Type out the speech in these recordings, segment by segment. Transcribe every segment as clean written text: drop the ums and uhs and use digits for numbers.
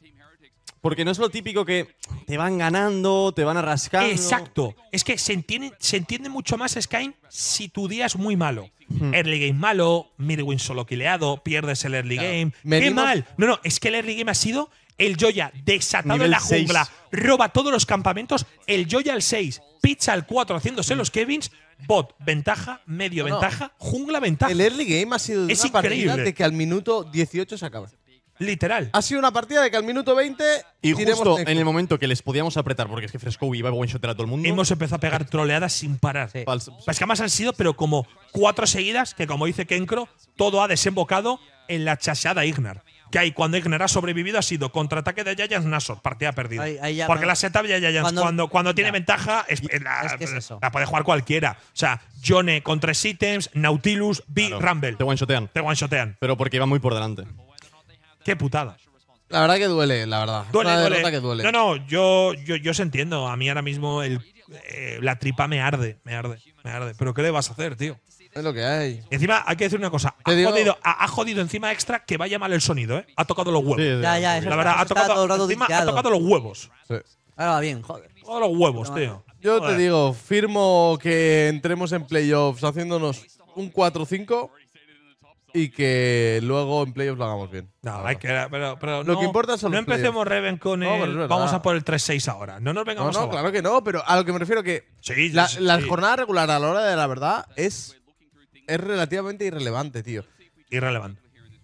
Porque no es lo típico que te van ganando, te van a rascar. Exacto. Es que se entiende mucho más Skyne si tu día es muy malo. Early game malo, midwin solo quileado, pierdes el early game. ¡Qué mal! No, es que el early game ha sido el Joya desatado Nivel en la 6. jungla, roba todos los campamentos, el Joya al 6, pizza al 4 haciéndose los Kevins, bot ventaja, medio ventaja, jungla ventaja. El early game ha sido de Es una partida increíble. de que al minuto 18 se acaba. Literal. Ha sido una partida de que al minuto 20 Y tiremos justo Nexus. en el momento que les podíamos apretar, porque es que Fresco iba a one-shotar a todo el mundo. Hemos empezado a pegar troleadas sin parar. Sí. Es que además han sido, pero como 4 seguidas, que como dice Kenkro, todo ha desembocado en la chaseada Ignar. Que ahí, cuando Ignar ha sobrevivido, ha sido contraataque de Giants Nasor, partida perdida. Ahí ya, Porque bueno, la setup de Giants, cuando tiene ventaja, que es eso. la puede jugar cualquiera. O sea, Yone con 3 ítems, Nautilus, B, Claro, Rumble. Te one-shotean. Te one-shotean. Pero porque iba muy por delante. Qué putada. La verdad que duele, la verdad. Duele, Una duele. derrota que duele. No, yo os entiendo. A mí ahora mismo la tripa me arde. Pero ¿qué le vas a hacer, tío? Es lo que hay. Y encima hay que decir una cosa. Te digo- Ha jodido encima extra que vaya mal el sonido, ¿eh? Ha tocado los huevos. Sí, Ya, eso La verdad, está todo el rato encima ha disqueado. tocado los huevos. Sí. Ahora va bien, joder. Todos los huevos, tío. Yo Joder. te digo, firmo que entremos en playoffs haciéndonos un 4-5 y que luego en playoffs lo hagamos bien. No, hay que, pero Lo no, que importa son no los empecemos, playoffs. Reven, con No, pero es el. verdad. Vamos a por el 3-6 ahora. No nos No, vengamos no, abajo. claro que no, pero a lo que me refiero que Sí, la sí. jornada regular a la hora de la verdad es relativamente irrelevante, tío. Irrelevante.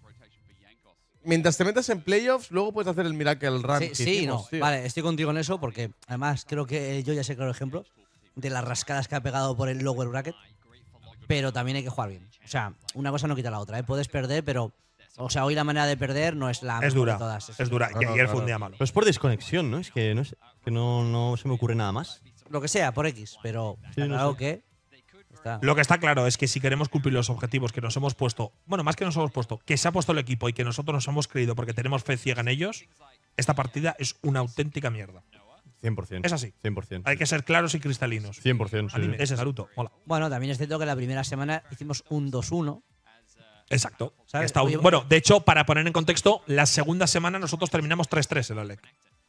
Mientras te metas en playoffs, luego puedes hacer el Miracle Run. Sí, que sí, hicimos, no. tío. Vale, estoy contigo en eso porque además creo que yo ya sé claro ejemplo de las rascadas que ha pegado por el lower bracket, pero también hay que jugar bien. O sea, una cosa no quita la otra, ¿eh? Puedes perder, pero o sea, hoy la manera de perder no es la Es mejor dura. de todas. Es dura. No, Y no, ayer claro. fue un día malo. Pero es por desconexión, ¿no? Es que no se me ocurre nada más. Lo que sea, por X, pero está no claro sé. que está. Lo que está claro es que si queremos cumplir los objetivos que nos hemos puesto, bueno, más que nos hemos puesto, que se ha puesto el equipo y que nosotros nos hemos creído porque tenemos fe ciega en ellos, esta partida es una auténtica mierda. 100%. Es así. 100%. Hay que ser claros y cristalinos. 100%. sí. Anime, ese es Naruto. Hola. Bueno, también es cierto que la primera semana hicimos un 2-1. Exacto. ¿Sabes? Está Oye, bueno, de hecho, para poner en contexto, la segunda semana nosotros terminamos 3-3 en la LEC.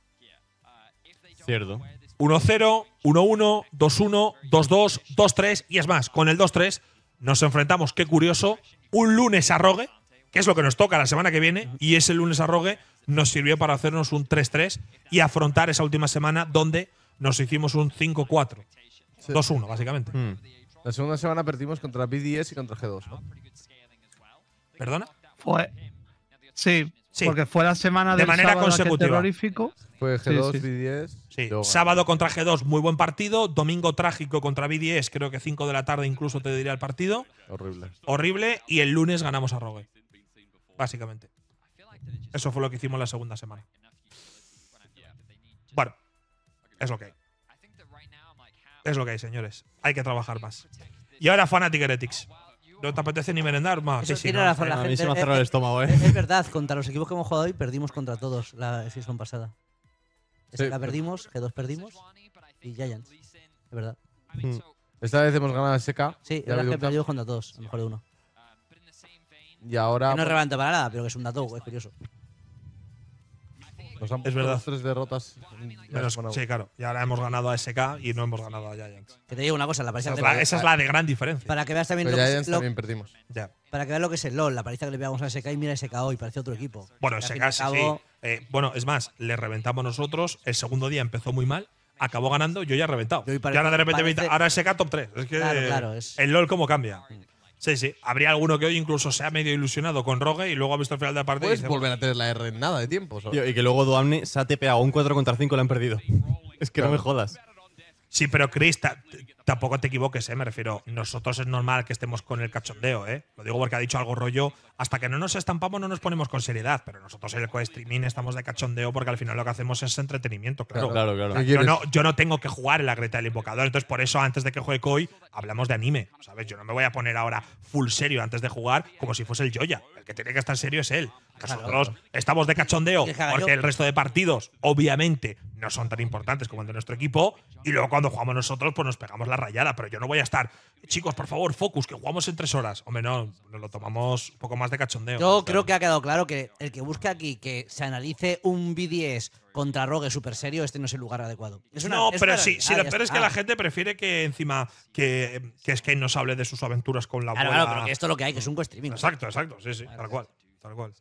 Cierto. 1-0, 1-1, 2-1, 2-2, 2-3 y es más, con el 2-3 nos enfrentamos, qué curioso, un lunes a Rogue, que es lo que nos toca la semana que viene, y ese lunes a Rogue nos sirvió para hacernos un 3-3 y afrontar esa última semana donde nos hicimos un 5-4. 2-1, básicamente. La segunda semana perdimos contra BDS y contra G2, ¿no? ¿Perdona? Sí, Sí. porque fue la semana De del manera sábado aquel consecutiva. terrorífico. Fue G2, Sí, sí. BDS. Sí. y luego Sábado contra G2, muy buen partido. Domingo trágico contra BDS, creo que 5 de la tarde incluso te diría el partido. horrible. Horrible. Y el lunes ganamos a Rogue. Básicamente. Eso fue lo que hicimos la segunda semana. Bueno, es lo que hay. Es lo que hay, señores. Hay que trabajar más. Y ahora Fnatic Heretics. ¿No te apetece ni merendar más? Eso Sí, sí, tiene no. razón la A mí gente. se me ha cerrado el estómago, ¿eh? Es verdad, contra los equipos que hemos jugado hoy perdimos contra todos la season pasada. Sí. SK perdimos, G2 perdimos y Giants. Es verdad. Esta vez hemos ganado a SK. Sí, ya la verdad es habéis que visto. perdimos contra todos, a lo mejor de uno. Y ahora Que no es relevante para nada, pero que es un dato, es curioso. nos han Es puesto verdad. las 3 derrotas. Menos- Bueno, sí, claro. Y ahora hemos ganado a SK y no hemos ganado a Giants. Que te digo una cosa, la paliza Esa es la de gran diferencia. para que veas también pero lo que, Giants es, lo, también perdimos. Ya. para que veas lo que es el LOL, la paliza que le pegamos a SK y mira SK hoy, parece otro equipo. Bueno, Y al SK fin y al sí. cabo, Bueno, es más, le reventamos nosotros. El segundo día empezó muy mal. Acabó ganando, yo ya he reventado. Y hoy Y ahora de repente parece- ahora SK top 3. Es que Claro, es- el LOL cómo cambia. Sí, sí. Habría alguno que hoy incluso se ha medio ilusionado con Rogue y luego ha visto el final de la partida y Puedes dice, volver a tener la R en nada de tiempo. ¿sabes? Tío, y que luego Duamne se ha tepeado un 4 contra 5 y lo han perdido. Es que no me jodas. Sí, pero Chris, tampoco te equivoques, me refiero. Nosotros es normal que estemos con el cachondeo, Lo digo porque ha dicho algo rollo. Hasta que no nos estampamos no nos ponemos con seriedad. Pero nosotros en el co-streaming estamos de cachondeo porque al final lo que hacemos es entretenimiento, claro. Claro, claro. ¿Qué Yo quieres? yo no tengo que jugar en la Greta del Invocador. Entonces, por eso, antes de que juegue Koi, hablamos de anime. ¿Sabes? Yo no me voy a poner ahora full serio antes de jugar como si fuese el Joya. El que tiene que estar serio es él. Nosotros estamos de cachondeo ¿Quieres que haga porque yo? el resto de partidos, obviamente, no son tan importantes como el de nuestro equipo. Y luego cuando jugamos nosotros, pues nos pegamos la rayada. Pero yo no voy a estar, chicos, por favor, focus, que jugamos en 3 horas. Hombre, no, nos lo tomamos un poco más de cachondeo. Yo creo que ha quedado claro que el que busque aquí que se analice un BDS contra Rogue súper serio, este no es el lugar adecuado. No, es pero una- sí, ah, lo ya peor es está. que la gente prefiere que encima que Skate nos hable de sus aventuras con la Claro, abuela. claro, pero que esto es lo que hay, que es un co-streaming. Exacto, sí, tal cual. Tal cual.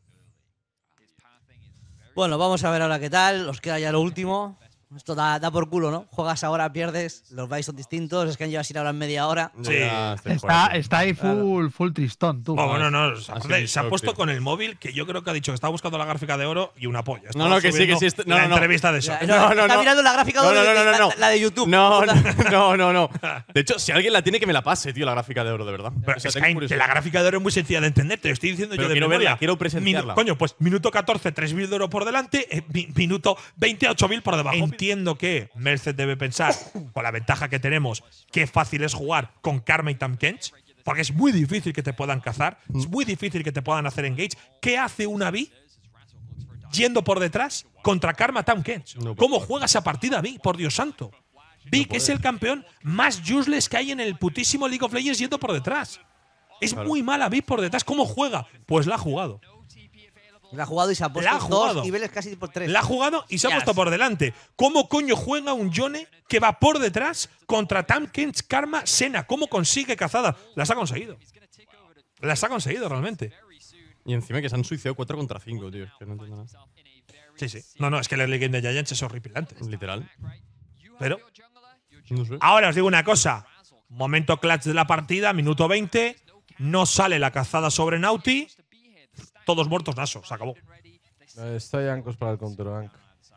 Bueno, vamos a ver ahora qué tal. Os queda ya lo último. Esto da por culo, ¿no? Juegas ahora, pierdes, los vais son distintos, es que han llevado sin ahora en media hora. Sí. Ya estoy fuera, tío. Está ahí full tristón, tú. No, no. sido Se ha shock, puesto tío. con el móvil que yo creo que ha dicho que estaba buscando la gráfica de oro y una polla. No, no, que sí, que sí. No, la no. entrevista de eso. Está mirando la gráfica de oro la de YouTube. No. De hecho, si alguien la tiene, que me la pase, tío, la gráfica de oro, de verdad. Pero O sea, es tengo que curiosidad. la gráfica de oro es muy sencilla de entender, te lo estoy diciendo Pero yo de quiero memoria. verla, quiero presenciarla. Coño, pues minuto 14, 3.000 de oro por delante, minuto 28.000 por debajo. Entiendo que Merced debe pensar, con la ventaja que tenemos, qué fácil es jugar con Karma y Tahm Kench, porque es muy difícil que te puedan cazar, es muy difícil que te puedan hacer engage. ¿Qué hace una Vi yendo por detrás contra Karma Tahm Kench? No ¿Cómo juega esa partida Vi? Por Dios santo. Vi, que es el campeón más useless que hay en el putísimo League of Legends yendo por detrás. Es muy mala Vi por detrás. ¿Cómo juega? Pues la ha jugado. La ha jugado y se ha La ha puesto jugado. 2 niveles casi por 3. La ha jugado y se ha Yes. puesto por delante. ¿Cómo coño juega un Yone que va por detrás contra Tahm Kench, Karma, Senna? ¿Cómo consigue cazada? Las ha conseguido. Las ha conseguido realmente. Y encima que se han suicidado 4 contra 5, tío. Es que no entiendo nada. Sí. No, es que el early game de Giants es horripilante. Literal. Pero No sé. ahora os digo una cosa. Momento clutch de la partida, minuto 20. No sale la cazada sobre Naughty. Todos muertos, Naso. Se acabó. Estoy ancos para el counterbank.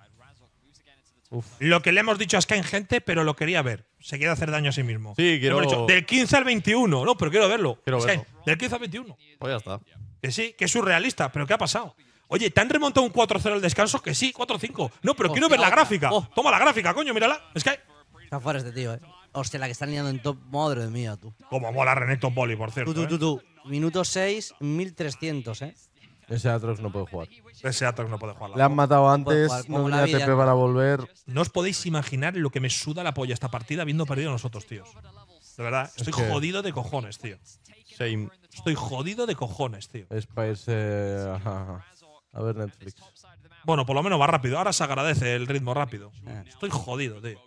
Lo que le hemos dicho a Sky, gente, pero lo quería ver. Se quiere hacer daño a sí mismo. Sí, quiero- Hemos dicho, del 15 al 21. No, pero quiero verlo. Quiero Sky, verlo. del 15 al 21. Pues ya está. Que sí, que es surrealista. ¿Pero qué ha pasado? Oye, ¿te han remontado un 4-0 al descanso? Que sí, 4-5. No, pero quiero ver la Hostia, gráfica. oh. Toma la gráfica, coño, mírala. Sky. Está fuera este tío, Hostia, la que están liando en top. Madre mía, tú. Como mola Renekton Volley, por cierto. Tú. Minuto 6, 1300, Ese Atrox no puede jugar. Ese Atrox no puede jugar. Le han matado puede antes, jugar, no como la tenía vida. TP para volver. No os podéis imaginar lo que me suda la polla esta partida habiendo perdido nosotros, tíos. De verdad, estoy que- jodido de cojones, tío. Same. Estoy jodido de cojones, tío. Es para irse a ver Netflix. Bueno, por lo menos va rápido. Ahora se agradece el ritmo rápido. Estoy jodido, tío.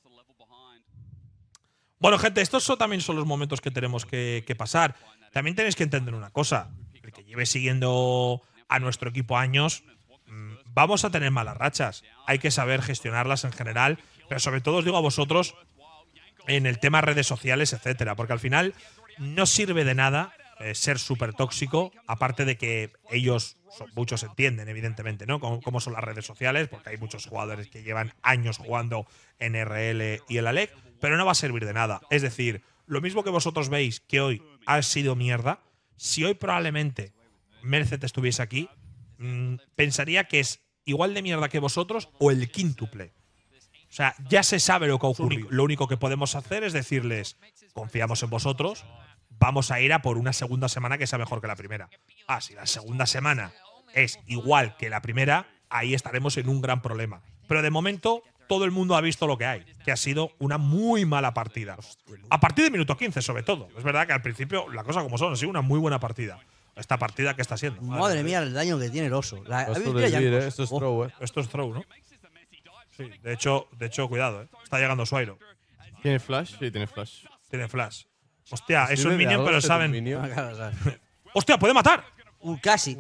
Bueno, gente, también son los momentos que tenemos que pasar. También tenéis que entender una cosa. El que lleve siguiendo a nuestro equipo años, vamos a tener malas rachas. Hay que saber gestionarlas en general, pero sobre todo os digo a vosotros en el tema redes sociales, etcétera, porque al final no sirve de nada ser súper tóxico, aparte de que muchos entienden, evidentemente, ¿no? Cómo son las redes sociales, porque hay muchos jugadores que llevan años jugando en RL y en la LEC, pero no va a servir de nada. Es decir, lo mismo que vosotros veis que hoy ha sido mierda, si hoy probablemente Merced estuviese aquí, pensaría que es igual de mierda que vosotros o el quíntuple. O sea, ya se sabe lo que ha ocurrido. Lo único que podemos hacer es decirles, confiamos en vosotros, vamos a ir a por una segunda semana que sea mejor que la primera. Si la segunda semana es igual que la primera, ahí estaremos en un gran problema. Pero de momento, todo el mundo ha visto lo que hay, que ha sido una muy mala partida. A partir del minuto 15, sobre todo. Es verdad que al principio, la cosa como son, ha sido una muy buena partida. Esta partida que está siendo. Madre mía, el daño que tiene el oso. Esto de Vir, esto es throw, Esto es throw, ¿no? Sí, de hecho, cuidado, Está llegando Suairo. ¿Tiene flash? Sí, tiene flash. Tiene flash. Hostia, es ¿Sirve un de minion, algo pero este saben. minion? ¡Hostia, puede matar! Casi.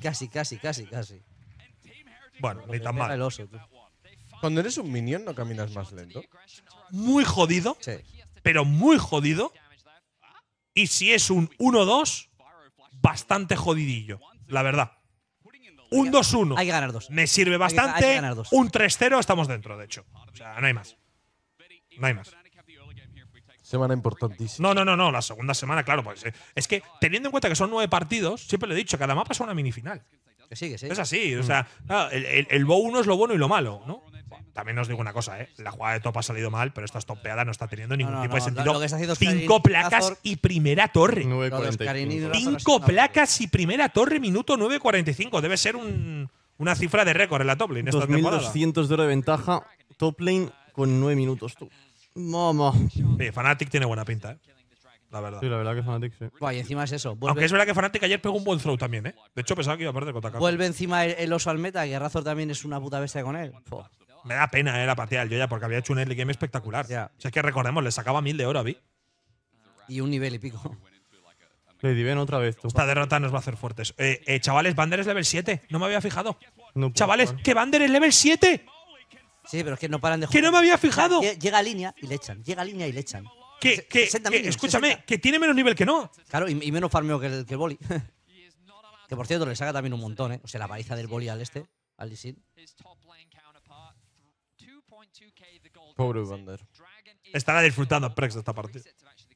Bueno, ni tan Pega mal. el oso, tú. Cuando eres un minion, ¿no caminas más lento? Muy jodido, Sí. pero muy jodido. Y si es un 1-2, bastante jodidillo, la verdad. Un 2-1 Hay que ganar 2. me sirve hay bastante. que ganar dos. Un 3-0 estamos dentro, de hecho. O sea, no hay más. No hay más. Semana importantísima. No. La segunda semana, claro. Pues, es que teniendo en cuenta que son 9 partidos, siempre lo he dicho, cada mapa es una minifinal. Que sí. Es así. O sea, claro, el bow 1 es lo bueno y lo malo, ¿no? También os digo una cosa, La jugada de top ha salido mal, pero esta topeada no está teniendo ningún tipo de no, sentido. lo que está haciendo 5 Skyrim, placas Azor, y primera torre. 9.45. 5 placas y primera torre, minuto 9.45. Debe ser una cifra de récord en la top lane esta temporada. 2.200 de oro de ventaja. top lane con 9 minutos, tú. Mamá. Sí, Fnatic tiene buena pinta, la verdad. Sí, la verdad que Fnatic sí. Buah, y encima es eso. Aunque Vuelve, es verdad que Fnatic ayer pegó un buen throw también, ¿eh? De hecho, pensaba que iba a perder contra Carlos. vuelve encima el oso al meta, que Razor también es una puta bestia con él. Fua. Me da pena, la partida del Joya, porque había hecho un early game espectacular. Ya. Si es que recordemos, le sacaba 1000 de oro a Vi. Y un nivel y pico. Lady Ven otra vez, tú. Esta derrota nos va a hacer fuertes. Chavales, Vander es level 7. No me había fijado. No puedo Chavales, jugar. que Vander es level 7. Sí, pero es que no paran de Que no me había fijado. Llega a línea y le echan. Llega a línea y le echan. Que, 60 minions, escúchame, 60. que tiene menos nivel que no. Claro, y menos farmeo que el boli. Que por cierto, le saca también un montón, ¿eh? O sea, la paliza del boli al Lee Sin. Pobre Vander. Estará disfrutando Prex de esta partida.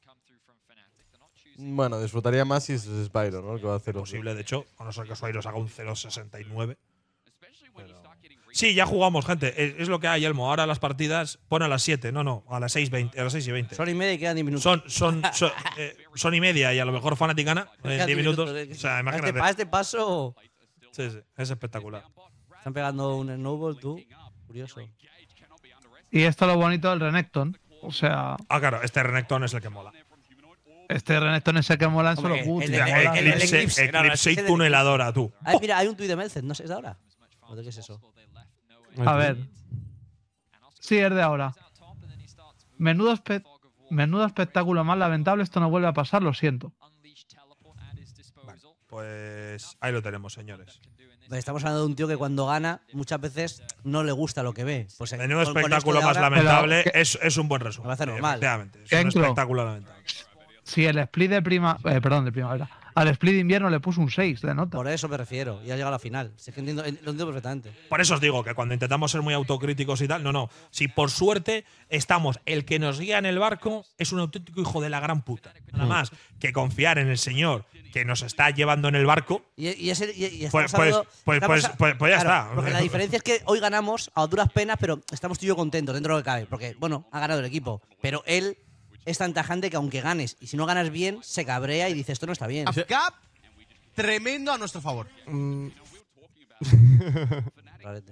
Bueno, disfrutaría más si es Spyro, ¿no? El que va a hacer Posible, de hecho, a no ser que Suairo haga un 0.69. Sí, ya jugamos, gente. Es lo que hay, Elmo. Ahora las partidas pone a las 7. No, a las 6:20, a las 6:20. Son y media y quedan 10 minutos. Son y media y a lo mejor Fnatic gana en Quedan 10 minutos. ¿eh? O sea, A imagínate. este paso Sí, es espectacular. están pegando un snowball, tú. Curioso. Y esto es lo bonito del Renekton. O sea, Ah, claro, este Renekton es el que mola. este Renekton es el que mola en solo Hombre, cut. el y de- mola. el Eclipse. No, Eclipse ese y del tuneladora, tú. Ay, mira, hay un tuit de Melcet, no sé, ¿es de ahora? ¿O de qué es eso? A ver. Sí, es de ahora. Menudo espectáculo más lamentable. Esto no vuelve a pasar, lo siento. Pues ahí lo tenemos, señores. Estamos hablando de un tío que cuando gana muchas veces no le gusta lo que ve. Pues Menudo con esto espectáculo de más ahora- lamentable Pero, es un buen resumen. Me parece normal. Efectivamente, es un Kenklo. espectáculo lamentable. Si el split de de primavera. Al split de invierno le puso un 6 de nota. Por eso me refiero. Y ha llegado a la final. Si es que lo entiendo perfectamente. Por eso os digo que cuando intentamos ser muy autocríticos y tal, no. Si por suerte estamos, el que nos guía en el barco es un auténtico hijo de la gran puta. Nada más que confiar en el señor que nos está llevando en el barco. Y Pues- estamos hablando- pues estamos ya está. Porque la diferencia es que hoy ganamos a duras penas, pero estamos tú y yo contentos dentro de lo que cabe. Porque, bueno, ha ganado el equipo. Pero él es tan tajante que aunque ganes y si no ganas bien, se cabrea y dice esto no está bien. Gap tremendo a nuestro favor. Rarete.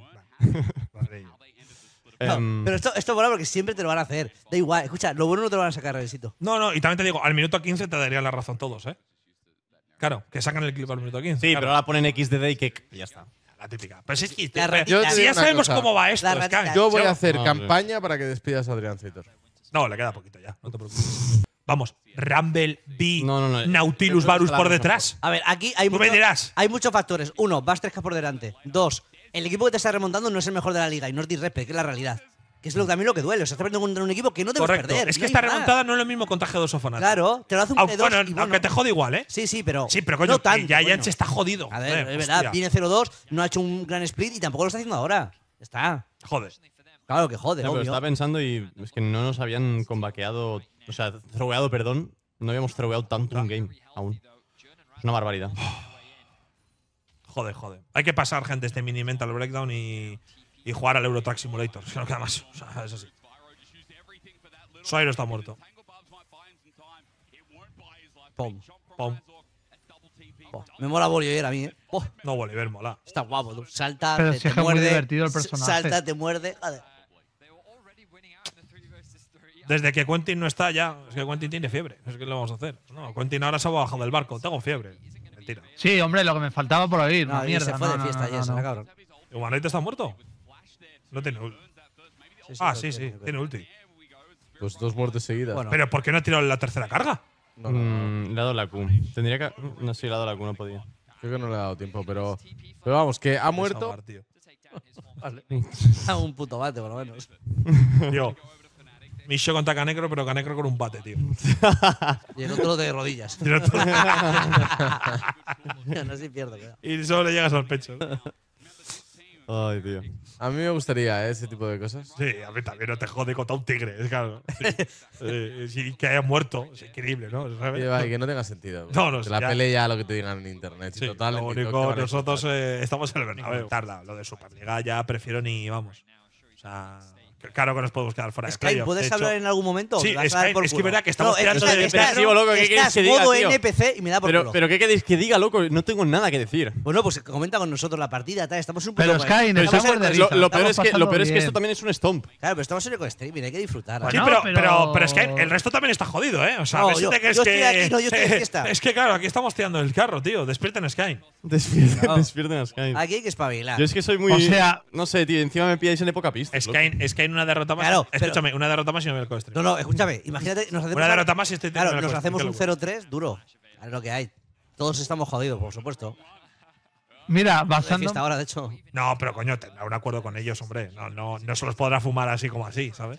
Em, Pero esto mola porque siempre te lo van a hacer. Da igual. Escucha, lo bueno no te lo van a sacar, Revesito. No, y también te digo, al minuto 15 te darían la razón todos, ¿eh? Claro, que sacan el clip al minuto 15. sí, claro. pero ahora ponen XDD y que y ya está. La típica. Pero si es que La ratita. Yo te si digo ya una sabemos cosa. cómo va esto, La es que- ratita. Yo voy a Sí, hacer no, campaña para que despidas a Adrián Citor. No, le queda poquito ya, no te preocupes. Vamos, Rumble, B, No. Nautilus, Yo creo que Varus se la por vamos a detrás. A ver, aquí hay, Tú me dirás. hay muchos factores. Uno, vas 3K por delante. Dos, el equipo que te está remontando no es el mejor de la liga y no es disrespect, que es la realidad. Que es también lo que duele. O sea, estás perdiendo contra un equipo que no debes Correcto. perder. Es que no hay esta más. remontada no es lo mismo contra G2 o Fnatic. Claro, te lo hace un Aunque, P2 bueno, y bueno. aunque te jode igual, ¿eh? Sí, pero. Sí, pero coño, no tanto, ya coño. Yanche está jodido. A ver, Joder, es verdad, hostia. viene 0-2, no ha hecho un gran split y tampoco lo está haciendo ahora. Está. Joder. Claro que jode, No, pero obvio. estaba pensando y es que no nos habían combaqueado, o sea, throweado, perdón. No habíamos throweado tanto un game aún. Es una barbaridad. Joder. Hay que pasar, gente, este mini mental breakdown y jugar al Euro Truck Simulator. Es que no queda más. O sea, es así. Suairo está muerto. Pum. Pum. Me mola Bolívar a mí, ¿eh? Oh, No, Bolívar mola. está guapo, tú. Salta, Pero te, sí es te que es muy muerde. divertido el personaje. Salta, te muerde. Joder. Desde que Quentin no está ya, es que Quentin tiene fiebre. Es que lo vamos a hacer. No, Quentin ahora se ha bajado del barco. Tengo fiebre. Mentira. Sí, hombre, lo que me faltaba por oír. No, Una y mierda. se fue de no, fiesta no, ayer, no, será no. cabrón. ¿Humanite está muerto? No tiene ulti. Sí, tiene ulti. Pues 2 muertes seguidas. Bueno. Pero ¿por qué no ha tirado la tercera carga? No, Le ha dado la Q. Tendría que. No, sí, le ha dado la Q, no podía. creo que no le ha dado tiempo, pero vamos, que ha muerto. Desahogar, tío. A un puto bate, por lo menos. Tío. Misho contra Canecro, pero Canecro con un bate, tío. Y el otro de rodillas. Tiro todo- No se pierde, cuidado. y solo le llegas al pecho. ¿no? Ay, tío. A mí me gustaría ese tipo de cosas. Sí, a mí también no te jode contra un tigre. Es claro. Sí. Sí, que haya muerto. Es increíble, ¿no? ¿Sabes? Y, va, y que no tenga sentido. No, Que la ya. pelea ya lo que te digan en internet. Sí, Total, lo entiendo que único, van a nosotros escuchar. estamos en el Bernabéu. Tarda, lo de Superliga ya prefiero ni, vamos. O sea, Claro que nos podemos quedar fuera de Sky, playoff. ¿puedes De hecho, hablar en algún momento? Sí, ¿Me vas a dar Sky, por es que culo? verdad que estamos No, tirando estás- de estás- depresivo, loco, ¿qué quieres estás que diga, modo tío? NPC y me da por culo. Pero ¿qué queréis que diga, loco? No tengo nada que decir. Bueno, pues comenta con nosotros la partida, tal. Estamos un poco. Pero Sky, en el estamos Tower en de el- risa. Lo peor es Estamos que pasando esto bien. también es un stomp. Claro, pero estamos en el streaming, hay que disfrutar. Sí, Bueno, pero es que el resto también está jodido, ¿eh? O sea, No, a ver si yo- te crees yo que. estoy aquí, no, yo estoy de fiesta. Es que, claro, aquí estamos tirando el carro, tío. Despierten Sky. Despierten, No. despierten a Sky. Aquí hay que espabilar. Yo es que soy muy. O sea- no sé, tío, encima me pilláis en época pista. Sky en una derrota más. Claro, pero- Escúchame, una derrota más y no me el co-stream. No, no, escúchame. Imagínate, nos hacemos. Una derrota más y estoy Claro, teniendo nos el hacemos un co-stream. 0-3 duro. Es lo que hay. Todos estamos jodidos, por supuesto. Mira, De basando. fiesta ahora, de hecho. No, pero coño, tendrá un acuerdo con ellos, hombre. No se los podrá fumar así como así, ¿sabes?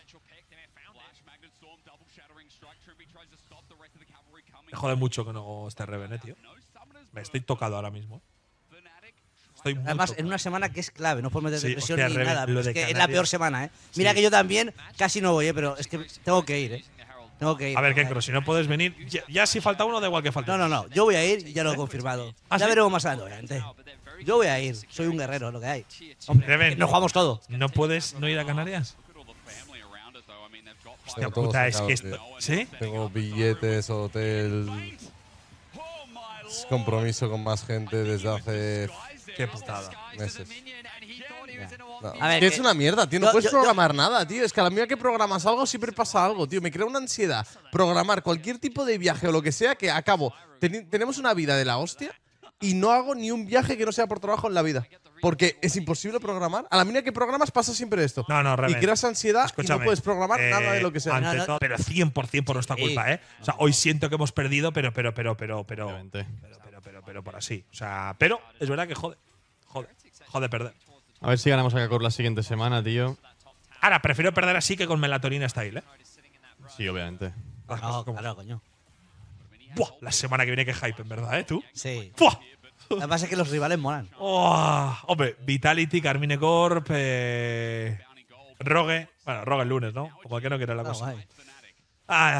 Me jode mucho que no esté Reven, tío. Me estoy tocado ahora mismo. Estoy muy Además, tocado. en una semana que es clave, no puedes meter Sí, depresión hostia, ni Reven, nada. lo Es de que es la Canarias. peor semana, ¿eh? Mira Sí. que yo también casi no voy, pero es que tengo que ir, ¿eh? Tengo que ir. A ver, Kenkro, si no puedes venir, ya si falta uno, da igual que falte. No, no, no. Yo voy a ir y ya lo he confirmado. ¿Ah, Ya sí? veremos más adelante, obviamente. Yo voy a ir. Soy un guerrero, lo que hay. Hombre, Reven, nos jugamos todo. ¿no puedes no ir a Canarias? Hostia Tengo todo puta, es sacado, que tío. esto. ¿Sí? Tengo billetes, hotel. Compromiso con más gente desde hace Qué putada. meses. No. A ver, Es que es una mierda, tío. No yo- puedes yo- programar nada, tío. Es que a la medida que programas algo, siempre pasa algo, tío. Me crea una ansiedad. Programar cualquier tipo de viaje o lo que sea, que acabo. Tenemos una vida de la hostia y no hago ni un viaje que no sea por trabajo en la vida. Porque es imposible programar. A la medida que programas pasa siempre esto. No, no, Y Reven. creas ansiedad y Escúchame, no puedes programar nada de lo que sea. ante No, no. todo, pero 100% por nuestra Sí. culpa, ¿eh? O sea, hoy siento que hemos perdido, pero Obviamente. por así. O sea, pero es verdad que jode perder. A ver si ganamos a Kakor la siguiente semana, tío. Ahora, prefiero perder así que con melatonina style, ¿eh? Sí, obviamente. Las No, cosas como claro, coño. son. Buah, la semana que viene que hype, en verdad, ¿eh? ¿Tú? Sí. ¡Buah! Lo que pasa es que los rivales molan. Oh, hombre, Vitality, Carmine Corp, Rogue. Bueno, Rogue el lunes, ¿no? Como que no quiere la Ah, cosa. guay. Ah.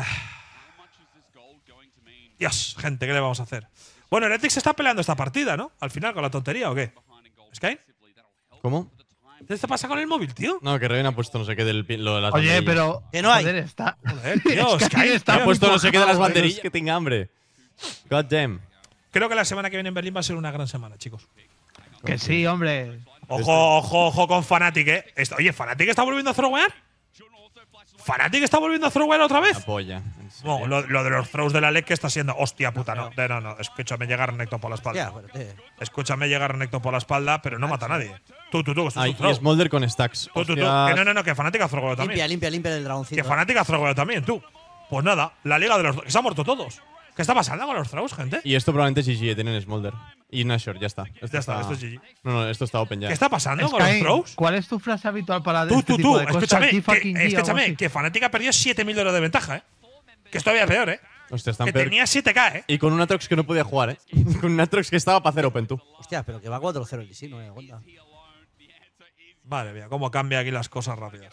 Dios, gente, ¿qué le vamos a hacer? Bueno, Heretics se está peleando esta partida, ¿no? Al final, con la tontería, ¿o qué? ¿Sky? ¿Cómo? ¿Qué te pasa con el móvil, tío? No, que Reven ha puesto no sé qué lo de las Oye, banderillas. pero. Que no hay. Joder, está. Joder, tío, Es que Sky, ahí está tío. Ha puesto no sé qué de las cuajado, banderillas que tenga hambre. God damn. Creo que la semana que viene en Berlín va a ser una gran semana, chicos. Que sí, hombre. Ojo con Fnatic, ¿eh? Oye, ¿Fnatic está volviendo a throwear? ¿Fnatic está volviendo a throwear otra vez? La polla. ¿En serio? No, lo de los throws de la LEC que está siendo. Hostia puta, no. No. Escúchame llegar Renekton por la espalda. Hostia, pero, Escúchame llegar Renekton por la espalda, pero no mata a nadie. Tú, esto es Ay, un throw. y Smolder con stacks. Tú. Hostias. Que no, que Fnatic ha throweado también. limpia el Que dragoncito. Fnatic ha throweado también, tú. Pues nada, la liga de los. Que se han muerto todos. ¿Qué está pasando con los throws, gente? Y esto probablemente es GG, tienen Smolder. Y Nashor, ya está. Ya está, esto es GG. No, esto está open ya. ¿Qué está pasando con los Sky, throws? ¿cuál es tu frase habitual para Tú, este tipo de cosas? escúchame, Aquí fucking G o algo escúchame, así. que Fnatic ha perdido 7.000 euros de ventaja, ¿eh? Que es todavía peor, ¿eh? Hostia, están Que peor. tenía 7K, ¿eh? Y con un Atrox que no podía jugar, ¿eh? Con un Atrox que estaba para hacer open, tú. Hostia, pero que va 4-0 el sí, no me cuenta. Madre mía, cómo cambia aquí las cosas rápidas.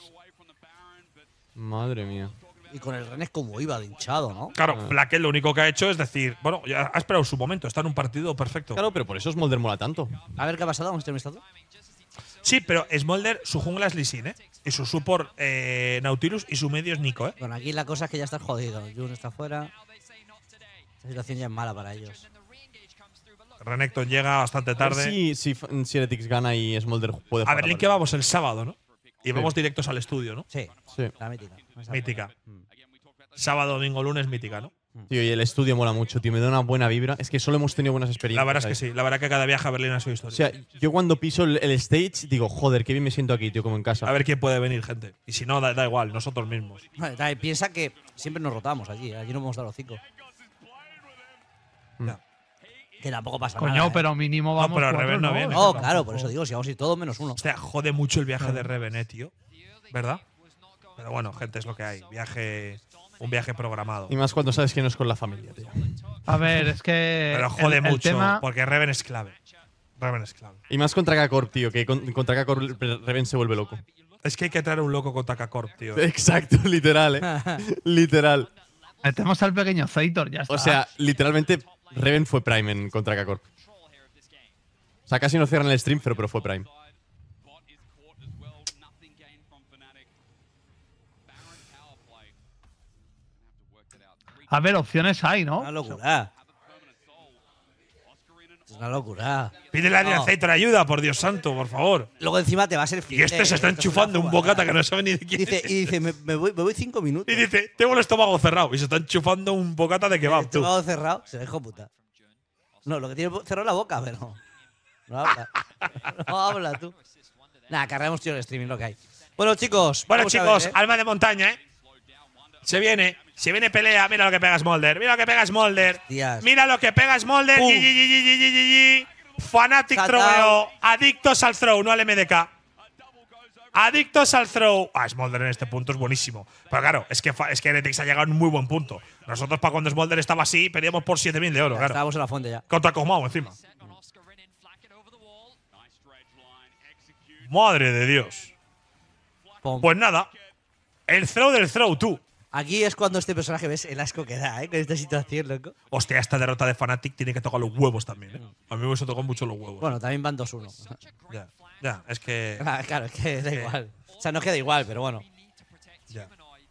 Madre mía. Y con el Renes como iba de hinchado, ¿no? Claro, Blackell lo único que ha hecho es decir, bueno, ya ha esperado su momento, está en un partido perfecto. Claro, pero por eso Smolder mola tanto. A ver qué ha pasado, vamos a estar visto. Sí, pero Smolder, su jungla es Lee Sin, ¿eh? Y su support Nautilus y su medio es Nico, ¿eh? Bueno, aquí la cosa es que ya estás jodido. Jun está fuera. La situación ya es mala para ellos. Renekton llega bastante A ver tarde. si Heretics gana y Smolder puede A jugar. Berlín que vamos el sábado, ¿no? Y vamos directos al estudio, ¿no? Sí, Sí. la mítica. Mítica. Sábado, domingo, lunes, mítica, ¿no? Tío, y el estudio mola mucho, tío. Me da una buena vibra. Es que solo hemos tenido buenas experiencias. La verdad es que ahí. sí. La verdad que cada viaje a Berlín ha sido O histórico. sea, yo cuando piso el stage digo, joder, qué bien me siento aquí, tío, como en casa. A ver quién puede venir, gente. Y si no, da igual, nosotros mismos. Vale, también piensa que siempre nos rotamos allí. Allí nos vamos a dar los 5. Ya. Que tampoco pasa Coño, nada. ¿eh? pero mínimo vamos pero cuatro, Reven no ¿no? viene. No, claro, por eso digo, si vamos a ir todos menos uno. Hostia, jode mucho el viaje de Reven, tío. ¿Verdad? Pero bueno, gente, es lo que hay. Un viaje programado. Y más cuando sabes que no es con la familia, tío. A ver, es que. Pero jode el mucho, tema- porque Reven es clave. Reven es clave. Y más contra K-Corp, tío, que contra K-Corp Reven se vuelve loco. Es que hay que traer un loco con Takacorp, tío. Exacto, literal, literal. Metemos al pequeño Zeitor, ya está. O sea, literalmente Reven fue Prime en contra K-Corp. O sea, casi no cierran el stream, pero fue Prime. A ver, opciones hay, ¿no? Una locura. Es una locura. Pídele a Adrianceitor ayuda, por Dios santo, por favor. Luego encima te va a ser Y fiel. este se está enchufando un bocata que no sabe ni de quién Dice, es. y dice, me voy 5 minutos. Y dice, tengo el estómago cerrado. Y se está enchufando un bocata de kebab, tú. Estómago cerrado, se ve hijo puta. No, lo que tiene cerrado es la boca, pero. No habla. No habla, tú. Nada, cargamos tío el streaming, lo que hay. Bueno, chicos. Bueno, vamos a chicos, ver, alma de montaña, ¿eh? Se viene pelea. Mira lo que pega Smolder. Mira lo que pega Smolder. Hostias. Mira lo que pega Smolder. Pum. Fanatic Shut throweo. Adictos al throw, no al MDK. Adictos al throw. Smolder en este punto es buenísimo. Pero claro, es que Heretics ha llegado a un muy buen punto. Nosotros, para cuando Smolder estaba así, perdíamos por 7.000 de oro, Ya claro. estábamos en la fuente ya. Contra Cosmao encima. Madre de Dios. Pum. Pues nada. El throw del throw, tú. Aquí es cuando este personaje ves el asco que da, con esta situación, loco. Hostia, esta derrota de Fnatic tiene que tocar los huevos también, ¿eh? A mí me hubiese tocado mucho los huevos. Bueno, también van 2-1. Ya, es que. Claro, es que da igual. O sea, no queda igual, pero bueno. Ya.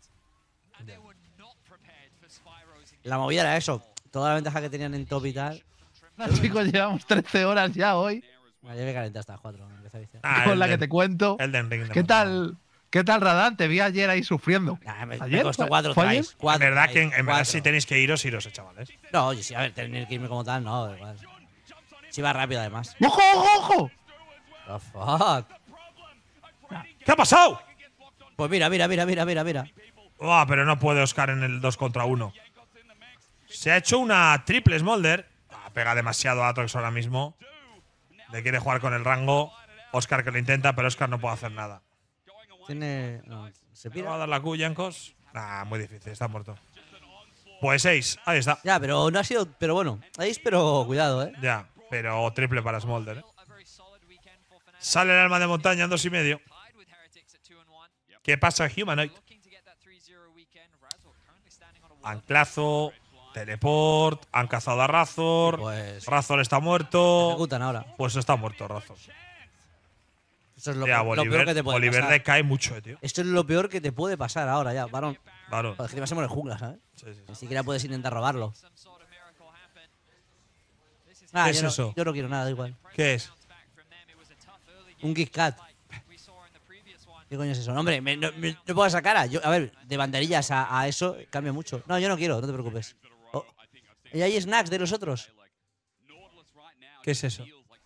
La movida era eso. Toda la ventaja que tenían en top y tal. Chicos, llevamos 13 horas ya hoy. Ya me calenté hasta las 4. Con la que te cuento. Elden Ring. ¿Qué tal, Radán? Te vi ayer ahí sufriendo. Me ¿Ayer? costó 4 ¿Fue ayer? tries. En verdad, que en verdad si tenéis que iros, chavales. No, oye, sí, a ver, tener que irme como tal, no, da igual. Sí va rápido, además. ¡Ojo, ojo, ojo! The fuck. ¿Qué ha pasado? Pues mira. Pero no puede Oscar en el 2 contra 1. Se ha hecho una triple Smolder. Pega demasiado a Atrox ahora mismo. Le quiere jugar con el rango. Oscar que lo intenta, pero Oscar no puede hacer nada. Tiene. No, se ¿Le va a pira. dar la Q, Yankos? Muy difícil, está muerto. Pues 6, ahí está. Ya, pero no ha sido. Pero bueno, ahí, pero cuidado, Ya, pero triple para Smolder, ¿eh? Sale el alma de montaña en 2,5. ¿Qué pasa, Humanoid? Anclazo, teleport, han cazado a Razor. Pues. Razor está muerto. Ejecutan ahora. Pues está muerto Razor. Eso es lo Ya, peor que te puede Bolívar pasar. le cae mucho, tío. Esto es lo peor que te puede pasar ahora ya, varón. Claro. Joder, es que te vas a morir jungla, ¿sabes? Sí. Ni siquiera puedes intentar robarlo. ¿Qué es yo no- eso? Yo no quiero nada, da igual. ¿Qué es? Un Kit Kat. ¿Qué coño es eso? No, hombre, no puedo sacar a. A ver, de banderillas a eso cambia mucho. No, yo no quiero, no te preocupes. Oh, ¿y hay snacks de los otros? ¿Qué es eso?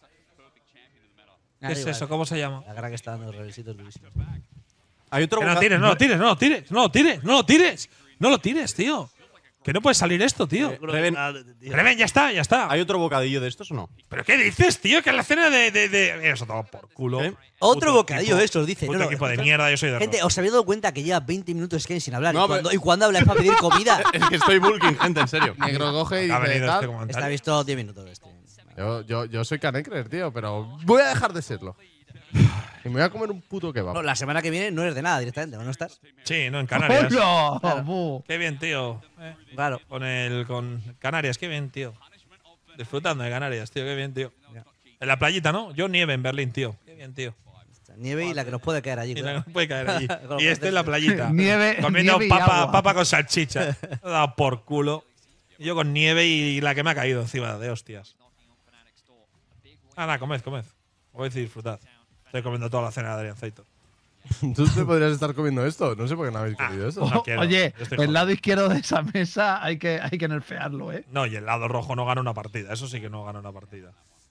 Ah, ¿Qué da es igual. eso? ¿Cómo se llama? La cara que está dando revisitos durísimos. Hay otro Que no boca- tires, no lo tires, no lo tires, no lo tires, no lo tires. No lo tires, tío. Que no puede salir esto, tío. Reven, Reven, ya está. ¿hay otro bocadillo de estos o no? ¿Pero qué dices, tío? Que es la cena de. Mira, eso toma por culo. ¿Eh? Otro Puto bocadillo equipo- de estos, dice. Puto No, no, equipo de mierda, yo soy de Gente, rock. ¿os habéis dado cuenta que lleva 20 minutos Ken sin hablar? No, y cuando habla es para pedir comida? Es que estoy bulking, gente, en serio. Negro coge y Ha dice venido este tal. comentario. Está visto 10 minutos de este. Yo soy Canecrer, tío, pero voy a dejar de serlo. Y me voy a comer un puto kebab. No, la semana que viene no eres de nada directamente, ¿no estás? Sí, no, en Canarias. ¡Hola! Claro. Bu. Qué bien, tío. Claro. Con Canarias, qué bien, tío. Disfrutando de Canarias, tío, qué bien, tío. Ya. En la playita, ¿no? Yo nieve en Berlín, tío. Qué bien, tío. Nieve y la que nos puede caer allí. Y la cuidado. que no puede caer allí. Con los Y este en la playita. Nieve- Comiendo nieve y papa, agua. papa con salchicha. Me ha dado por culo. Y yo con nieve y la que me ha caído encima de hostias. Nada, comed. Voy a decir disfrutad. Estoy comiendo toda la cena de Adrián Zeitor. Tú te podrías estar comiendo esto. No sé por qué no habéis comido esto. No quiero, Oye, yo estoy el jodido. lado izquierdo de esa mesa hay que nerfearlo, ¿eh? No, y el lado rojo no gana una partida. Eso sí que no gana una partida.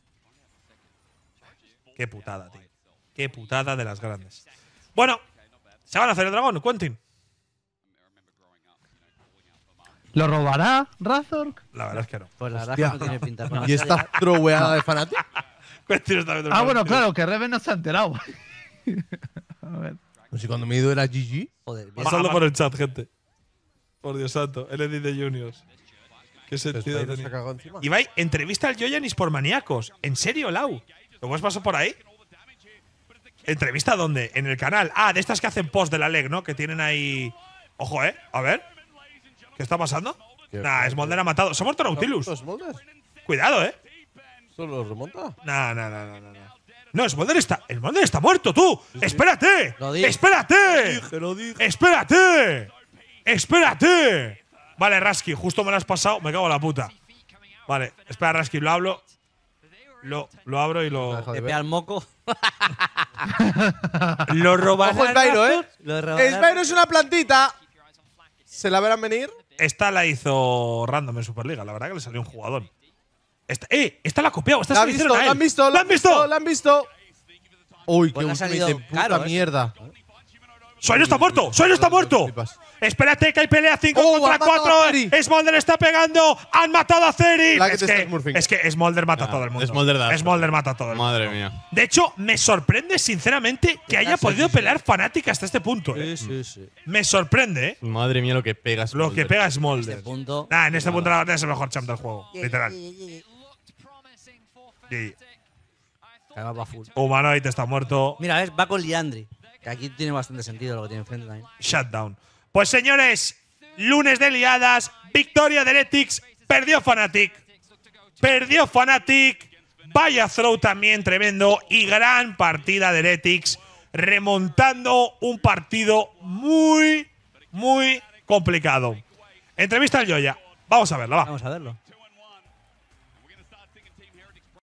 Qué putada, tío. Qué putada de las grandes. Bueno, se van a hacer el dragón, Quentin. ¿Lo robará Razork? La verdad es que no. Pues la verdad es que no tiene pinta. Con la ¿Y esta throweada de Fnatic? Quentin está viendo el Ah, bueno, partido. claro, que Reven no se ha enterado. A ver. Pues si cuando me he ido era GG. Joder, bien. Pasadlo por el chat, gente. Por Dios santo. LD de Juniors. Qué sentido Spider se tenía. ha cagado encima. Ibai, entrevista al Joyanis por maníacos. ¿En serio, Lau? ¿Lo hemos pasado por ahí? ¿Entrevista dónde? En el canal. Ah, de estas que hacen post de la LEG, ¿no? Que tienen ahí. Ojo, A ver. ¿Qué está pasando? ¿Qué? Nah, Smolder ha matado. Se ha muerto Nautilus. ¿Esto Smolder? Cuidado, ¿Esto lo remonta? No. No, Smolder está muerto, tú. ¡Espérate! Lo dije. ¡Espérate! ¡Espérate! ¡Espérate! Vale, Rasky, justo me lo has pasado. Me cago en la puta. Vale, espera, Rasky, lo hablo. Lo abro y lo. Te pega el moco. Lo roban. Ojo el Spyro, ¿eh? Lo roban. El Spyro es una plantita. ¿Se la verán venir? Esta la hizo random en Superliga. La verdad que le salió un jugador. Esta la ha copiado. Esta ¿La se han la visto? hicieron a él. ¿La han visto? ¿La han visto? ¿La han visto? Uy, qué Pues le ha ultimate salido de puta caro, ¿eh? mierda. ¡Sueño está muerto! ¡Sueño está muerto! Flipas. Espérate que hay pelea 5 Oh, contra han matado a 4. Zeri. Smolder está pegando. ¡Han matado a Zeri! La que Es te que, estás smurfing. es que Smolder mata a todo el mundo. Smolder da asco. Smolder mata a todo el mundo. Madre mía. De hecho, me sorprende sinceramente que haya podido pelear Fnatic hasta este punto. Sí. Me sorprende, ¿eh? Madre mía lo que pegas. Lo que pega Smolder. Punto. Nah, en este punto la verdad es el mejor champ del juego. Literal. Y Además va full. Humanoid está muerto. Mira, ves, va con Liandry. Que aquí tiene bastante sentido lo que tiene enfrente también. Shutdown. Pues señores, lunes de liadas, victoria de Heretics, perdió Fnatic. Perdió Fnatic. Vaya throw también tremendo y gran partida de Heretics, remontando un partido muy, muy complicado. Entrevista al Yoya. Vamos a verla, va. Vamos a verlo.